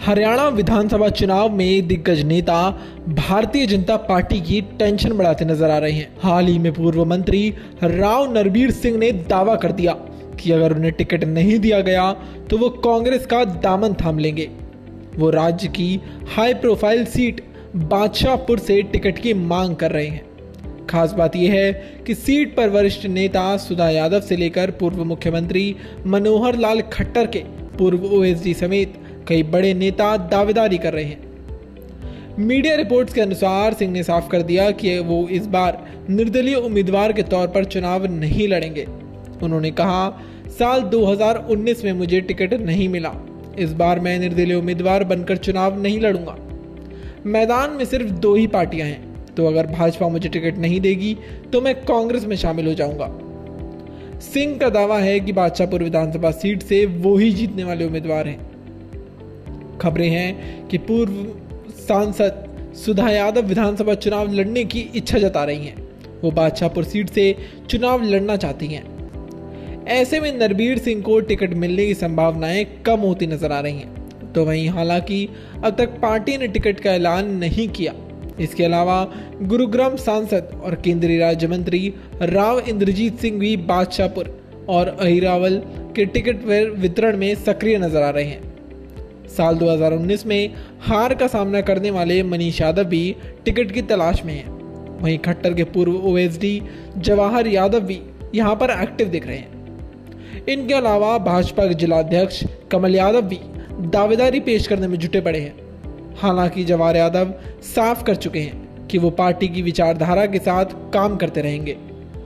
हरियाणा विधानसभा चुनाव में दिग्गज नेता भारतीय जनता पार्टी की टेंशन बढ़ाते नजर आ रहे हैं। हाल ही में पूर्व मंत्री राव नरबीर सिंह ने दावा कर दिया कि अगर उन्हें टिकट नहीं दिया गया तो वो कांग्रेस का दामन थाम लेंगे। वो राज्य की हाई प्रोफाइल सीट बादशाहपुर से टिकट की मांग कर रहे हैं। खास बात यह है कि सीट पर वरिष्ठ नेता सुधा यादव से लेकर पूर्व मुख्यमंत्री मनोहर लाल खट्टर के पूर्व ओएसडी समेत कई बड़े नेता दावेदारी कर रहे हैं। मीडिया रिपोर्ट्स के अनुसार सिंह ने साफ कर दिया कि वो इस बार निर्दलीय उम्मीदवार के तौर पर चुनाव नहीं लड़ेंगे। उन्होंने कहा, साल 2019 में मुझे टिकट नहीं मिला, इस बार मैं निर्दलीय उम्मीदवार बनकर चुनाव नहीं लड़ूंगा। मैदान में सिर्फ 2 ही पार्टियां हैं, तो अगर भाजपा मुझे टिकट नहीं देगी तो मैं कांग्रेस में शामिल हो जाऊंगा। सिंह का दावा है कि बादशाहपुर विधानसभा सीट से वो ही जीतने वाले उम्मीदवार हैं। खबरें हैं कि पूर्व सांसद सुधा यादव विधानसभा चुनाव लड़ने की इच्छा जता रही हैं। वो बादशाहपुर सीट से चुनाव लड़ना चाहती हैं। ऐसे में नरबीर सिंह को टिकट मिलने की संभावनाएं कम होती नजर आ रही हैं। तो वहीं हालांकि अब तक पार्टी ने टिकट का ऐलान नहीं किया। इसके अलावा गुरुग्राम सांसद और केंद्रीय राज्य मंत्री राव इंद्रजीत सिंह भी बादशाहपुर और अहिरावल के टिकट वितरण में सक्रिय नजर आ रहे हैं। साल 2019 में हार का सामना करने वाले मनीष यादव भी टिकट की तलाश में हैं। वहीं खट्टर के पूर्व ओएसडी जवाहर यादव भी यहां पर एक्टिव दिख रहे हैं। इनके अलावा भाजपा के जिलाध्यक्ष कमल यादव भी दावेदारी पेश करने में जुटे पड़े हैं। हालांकि जवाहर यादव साफ कर चुके हैं कि वो पार्टी की विचारधारा के साथ काम करते रहेंगे।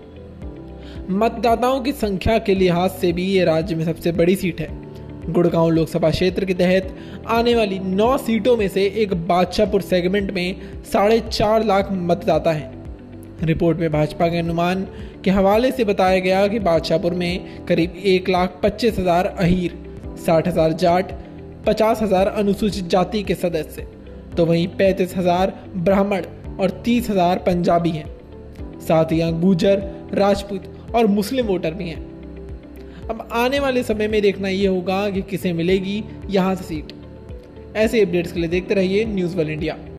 मतदाताओं की संख्या के लिहाज से भी ये राज्य में सबसे बड़ी सीट है। गुड़गांव लोकसभा क्षेत्र के तहत आने वाली 9 सीटों में से एक बादशाहपुर सेगमेंट में 4.5 लाख मतदाता हैं। रिपोर्ट में भाजपा के अनुमान के हवाले से बताया गया कि बादशाहपुर में करीब 1,25,000 अहीर, 60,000 जाट, 50,000 अनुसूचित जाति के सदस्य, तो वहीं 35,000 ब्राह्मण और 30,000 पंजाबी हैं। साथ ही यहाँ गुर्जर, राजपूत और मुस्लिम वोटर भी हैं। अब आने वाले समय में देखना ये होगा कि किसे मिलेगी यहाँ से सीट। ऐसे अपडेट्स के लिए देखते रहिए न्यूज़ वर्ल्ड इंडिया।